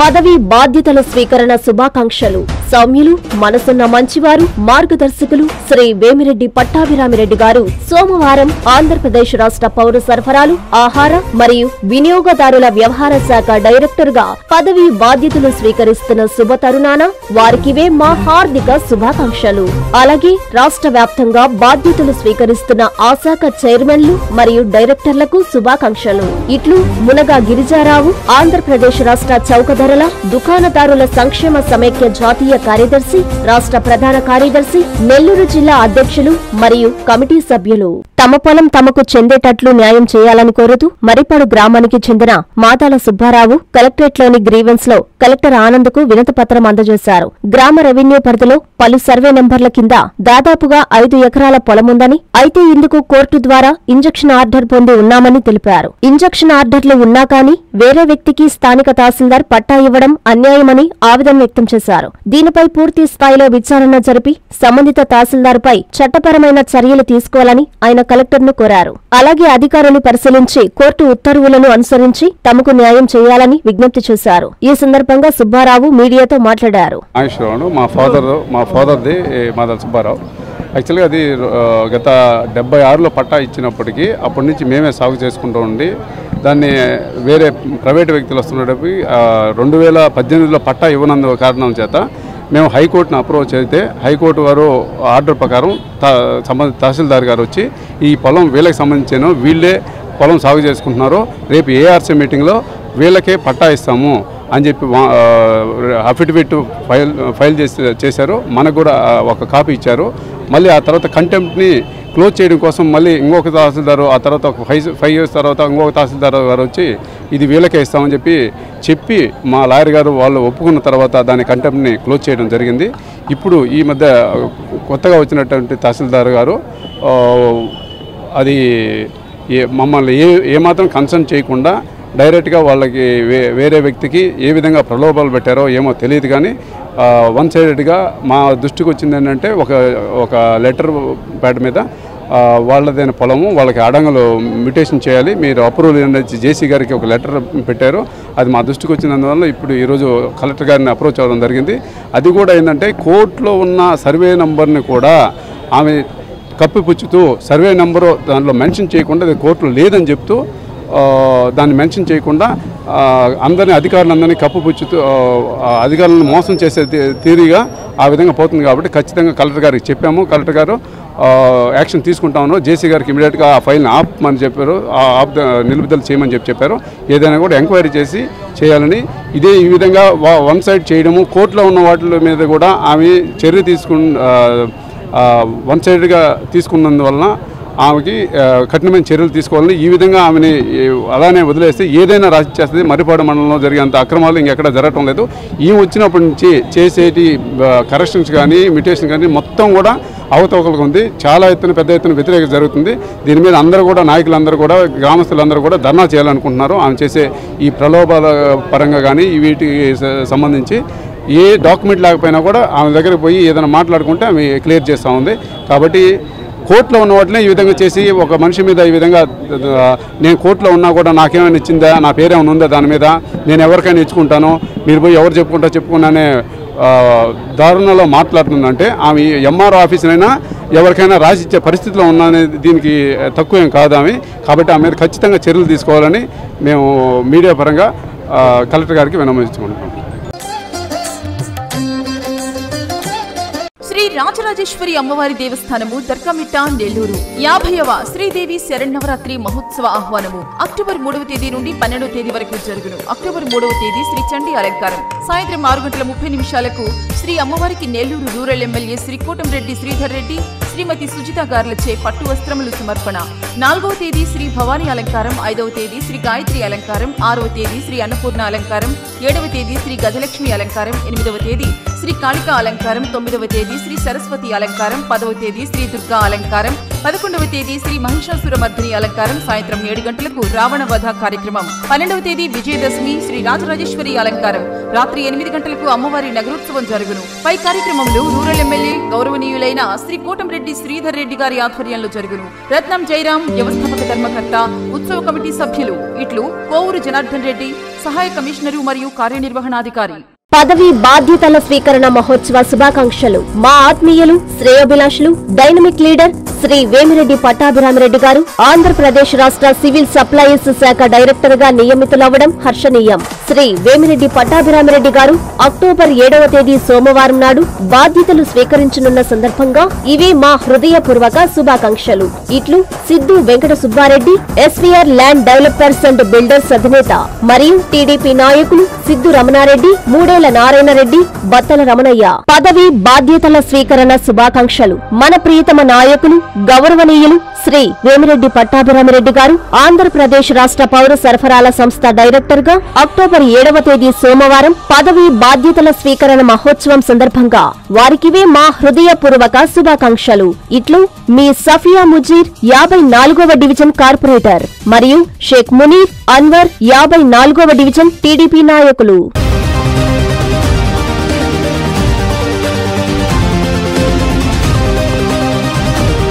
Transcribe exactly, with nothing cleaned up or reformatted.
పదవి బాధ్యతల స్వీకరణ శుభాకాంక్షలు. సౌమ్యులు, మనసున్న మంచివారు, మార్గదర్శకులు శ్రీ వేమిరెడ్డి పట్టాభిరామిరెడ్డి గారు సోమవారం ఆంధ్రప్రదేశ్ రాష్ట్ర పౌర సరఫరాలు, ఆహార మరియు వినియోగదారుల వ్యవహార శాఖ డైరెక్టర్ గా పదవి బాధ్యతలు స్వీకరిస్తున్న శుభ తరుణాన వారికివే మా హార్దిక శుభాకాంక్షలు. అలాగే రాష్ట్ర వ్యాప్తంగా బాధ్యతలు స్వీకరిస్తున్న ఆ శాఖ చైర్మన్లు మరియు డైరెక్టర్లకు శుభాకాంక్షలు. ఇట్లు మునగా గిరిజారావు, ఆంధ్రప్రదేశ్ రాష్ట్ర చౌకధరల దుకాణదారుల సంక్షేమ సమైక్య జాతీయ కార్యదర్శి, రాష్ట్ర ప్రధాన కార్యదర్శి, నెల్లూరు జిల్లా అధ్యక్షులు మరియు కమిటీ సభ్యులు. తమ పొలం తమకు చెందేటట్లు న్యాయం చేయాలని కోరుతూ మరిపాడు గ్రామానికి చెందిన మాదాల సుబ్బారావు కలెక్టరేట్లోని గ్రీవెన్స్ లో కలెక్టర్ ఆనంద్కు వినతిపత్రం అందజేశారు. గ్రామ రెవెన్యూ పరిధిలో పలు సర్వే నెంబర్ల కింద దాదాపుగా ఐదు ఎకరాల పొలముందని, అయితే ఇందుకు కోర్టు ద్వారా ఇంజక్షన్ ఆర్డర్ పొంది ఉన్నామని తెలిపారు. ఇంజక్షన్ ఆర్డర్లు ఉన్నా కానీ వేరే వ్యక్తికి స్థానిక తహసీల్దార్ పట్టా ఇవ్వడం అన్యాయమని ఆవేదన వ్యక్తం చేశారు. దీనిపై పూర్తి స్థాయిలో విచారణ జరిపి సంబంధిత తహసీల్దార్పై చట్టపరమైన చర్యలు తీసుకోవాలని ఆయన కలెక్టర్ను కోరారు. అలాగే అధికారులు పరిశీలించి కోర్టు ఉత్తర్వులను అనుసరించి తమకు న్యాయం చేయాలని విజ్ఞప్తి చేశారు. ఈ సందర్భంగా సుబ్బారావు మీడియాతో మాట్లాడారు. మా ఫాదర్ మా ఫాదర్ది మాదాల సుబ్బారావు. యాక్చువల్గా అది గత డెబ్బై ఆరులో పట్టా ఇచ్చినప్పటికీ అప్పటి నుంచి మేమే సాగు చేసుకుంటూ ఉండి దాన్ని వేరే ప్రైవేటు వ్యక్తులు వస్తున్నప్పటికీ రెండు వేల పద్దెనిమిదిలో పట్టా ఇవ్వనందు కారణం చేత మేము హైకోర్టును అప్రోచ్ అయితే హైకోర్టు వారు ఆర్డర్ ప్రకారం సంబంధిత తహసీల్దార్ గారు వచ్చి ఈ పొలం వీళ్ళకి సంబంధించిన వీళ్ళే పొలం సాగు చేసుకుంటున్నారు, రేపు ఏఆర్సీ మీటింగ్లో వీళ్ళకే పట్టా ఇస్తాము అని చెప్పి అఫిడవిట్ ఫైల్ ఫైల్ చేసి చేశారు. మనకు కూడా ఒక కాపీ ఇచ్చారు. మళ్ళీ ఆ తర్వాత కంటెంప్ట్ని క్లోజ్ చేయడం కోసం మళ్ళీ ఇంకొక తహసీల్దారు, ఆ తర్వాత ఒక ఫైవ్ ఫైవ్ ఇయర్స్ తర్వాత ఇంకొక తహసీల్దార్ గారు వచ్చి ఇది వీళ్ళకే ఇస్తామని చెప్పి చెప్పి మా లాయర్ గారు వాళ్ళు ఒప్పుకున్న తర్వాత దాని కంటెంప్ట్ని క్లోజ్ చేయడం జరిగింది. ఇప్పుడు ఈ మధ్య కొత్తగా వచ్చినటువంటి తహసీల్దార్ గారు అది మమ్మల్ని ఏ ఏమాత్రం కన్సర్న్ చేయకుండా డైరెక్ట్గా వాళ్ళకి వే వేరే వ్యక్తికి ఏ విధంగా ప్రలోభాలు పెట్టారో ఏమో తెలియదు, కానీ వన్ సైడెడ్గా మా దృష్టికి వచ్చింది ఏంటంటే ఒక ఒక లెటర్ ప్యాడ్ మీద వాళ్ళదైన పొలము వాళ్ళకి అడంగలు మ్యూటేషన్ చేయాలి, మీరు అప్రూవల్ అనేది జేసీ గారికి ఒక లెటర్ పెట్టారు. అది మా దృష్టికి వచ్చినందువల్ల ఇప్పుడు ఈరోజు కలెక్టర్ గారిని అప్రోచ్ అవ్వడం జరిగింది. అది కూడా ఏంటంటే కోర్టులో ఉన్న సర్వే నెంబర్ని కూడా ఆమె కప్పిపుచ్చుతూ సర్వే నెంబరు దాంట్లో మెన్షన్ చేయకుండా అది కోర్టులో లేదని చెప్తూ దాన్ని మెన్షన్ చేయకుండా అందరినీ అధికారులందరినీ కప్పుపుచ్చుతూ అధికారులను మోసం చేసే తీరుగా ఆ విధంగా పోతుంది. కాబట్టి ఖచ్చితంగా కలెక్టర్ గారికి చెప్పాము. కలెక్టర్ గారు యాక్షన్ తీసుకుంటామను జేసీ గారికి ఇమీడియట్గా ఆ ఫైల్ని ఆపమని చెప్పారు, ఆప్ నిలుపుదల చేయమని చెప్పి చెప్పారు. ఏదైనా కూడా ఎంక్వైరీ చేసి చేయాలని, ఇదే ఈ విధంగా వన్ సైడ్ చేయడము, కోర్టులో ఉన్న వాటి మీద కూడా ఆమె చర్య తీసుకు వన్ సైడ్గా తీసుకున్నందువలన ఆమెకి కఠినమైన చర్యలు తీసుకోవాలని, ఈ విధంగా ఆమెని అలానే వదిలేస్తే ఏదైనా రాసి చేస్తుంది. మరిపాడు మండలంలో జరిగేంత అక్రమాలు ఇంకెక్కడ జరగటం లేదు. ఈమె వచ్చినప్పటి నుంచి చేసేటి కరెక్షన్స్ కానీ మ్యూటేషన్ కానీ మొత్తం కూడా అవతవకలుగా ఉంది. చాలా ఎత్తున పెద్ద ఎత్తున వ్యతిరేకత జరుగుతుంది. దీని మీద అందరూ కూడా నాయకులందరూ కూడా గ్రామస్తులందరూ కూడా ధర్నా చేయాలనుకుంటున్నారు. ఆమె చేసే ఈ ప్రలోభాల పరంగా కానీ వీటికి సంబంధించి ఏ డాక్యుమెంట్ లేకపోయినా కూడా ఆమె దగ్గరికి పోయి ఏదైనా మాట్లాడుకుంటే ఆమె క్లియర్ చేస్తూ ఉంది. కాబట్టి కోర్టులో ఉన్న వాటినే ఈ విధంగా చేసి ఒక మనిషి మీద ఈ విధంగా నేను కోర్టులో ఉన్నా కూడా నాకేమైనా ఇచ్చిందా, నా పేరేమైనా ఉందా దాని మీద, నేను ఎవరికైనా ఇచ్చుకుంటాను, మీరు పోయి ఎవరు చెప్పుకుంటా చెప్పుకున్నానే దారుణంలో మాట్లాడుతుందంటే ఆమె ఎంఆర్ఓ ఆఫీసునైనా ఎవరికైనా రాసి ఇచ్చే పరిస్థితిలో ఉన్నది. దీనికి తక్కువ ఏం కాదు ఆమె. కాబట్టి ఆమె మీద ఖచ్చితంగా చర్యలు తీసుకోవాలని మేము మీడియా పరంగా కలెక్టర్ గారికి విన్నవించుకుంటున్నాం. శ్రీ రాజరాజేశ్వరి అమ్మవారి దేవస్థానము దర్గామిట్ట నెల్లూరు యాభైవ శ్రీదేవి శరన్నవరాత్రి మహోత్సవ ఆహ్వానము అక్టోబర్ మూడవ తేదీ నుండి పన్నెండవ తేదీ వరకు జరుగును. అక్టోబర్ మూడవ తేదీ శ్రీ చండీ అలంకారం సాయంత్రం ఆరు గంటల ముప్పై నిమిషాలకు శ్రీ అమ్మవారికి నెల్లూరు రూరల్ ఎమ్మెల్యే శ్రీ కోటంరెడ్డి శ్రీధర్ రెడ్డి, శ్రీమతి సుజిత గార్లచే పట్టు వస్త్రములు సమర్పణ. నాలుగవ తేదీ శ్రీ భవానీ అలంకారం, ఐదవ తేదీ శ్రీ గాయత్రి అలంకారం, ఆరవ తేదీ శ్రీ అన్నపూర్ణ అలంకారం, ఏడవ తేదీ శ్రీ గజలక్ష్మి అలంకారం, ఎనిమిదవ తేదీ శ్రీ కాళికా అలంకారం, తొమ్మిదవ తేదీ శ్రీ సరస్వతి అలంకారం, పదవ తేదీ శ్రీ దుర్గా అలంకారం, పదకొండవ తేదీ శ్రీ మహిషాసురమర్దిని అలంకారం సాయంత్రం ఏడు గంటలకు రావణ వధ కార్యక్రమం. పన్నెండవ తేదీ విజయదశమి శ్రీ రాజరాజేశ్వరి అలంకారం, రాత్రి ఎనిమిది గంటలకు అమ్మవారి నగరోత్సవం జరుగును. పై కార్యక్రమంలో రూరల్ ఎమ్మెల్యే గౌరవనీయులైన శ్రీ కోటంరెడ్డి శ్రీధర్ రెడ్డి గారి ఆధ్వర్యంలో జరుగును. రత్నం జయరాం వ్యవస్థాపక ధర్మకర్త, ఉత్సవ కమిటీ సభ్యులు ఇట్లు కోవూరు జనార్దన్ రెడ్డి, సహాయ కమిషనరు మరియు కార్యనిర్వహణాధికారి. పదవి బాధ్యతల స్వీకరణ మహోత్సవ శుభాకాంక్షలు. మా ఆత్మీయులు, శ్రేయోభిలాషులు, డైనమిక్ లీడర్ శ్రీ వేమిరెడ్డి పట్టాభిరామిరెడ్డి గారు ఆంధ్రప్రదేశ్ రాష్ట్ర సివిల్ సప్లైస్ శాఖ డైరెక్టర్ గా నియమితులవ్వడం హర్షణీయం. శ్రీ వేమిరెడ్డి పట్టాభిరామిరెడ్డి గారు అక్టోబర్ ఏడవ తేదీ సోమవారం నాడు బాధ్యతలు స్వీకరించనున్న సందర్భంగా ఇవి మా హృదయపూర్వక శుభాకాంక్షలు. ఇట్లు Siddhu Venkata Subbareddy, SVR land developers and builders అధినేత మరియు టీడీపీ నాయకులు సిద్ధు రమణారెడ్డి, మూడేళ్ల నారాయణరెడ్డి, బత్తల రమణయ్య. పదవి బాధ్యతల స్వీకరణ శుభాకాంక్షలు. మన ప్రియతమ నాయకులు, గౌరవనీయులు శ్రీ వేమిరెడ్డి పట్టాభిరామిరెడ్డి గారు ఆంధ్రప్రదేశ్ రాష్ట్ర పౌర సరఫరాల సంస్థ డైరెక్టర్ గా అక్టోబర్ ఏడవ తేదీ సోమవారం పదవి బాధ్యతల స్వీకరణ మహోత్సవం సందర్భంగా వారికివే మా హృదయపూర్వక శుభాకాంక్షలు. ఇట్లు మీ సఫియా ముజీర్, యాభై నాలుగవ డివిజన్ కార్పొరేటర్, మరియు షేక్ మునీర్ అన్వర్, యాభై నాలుగవ డివిజన్ టీడీపీ నాయకులు.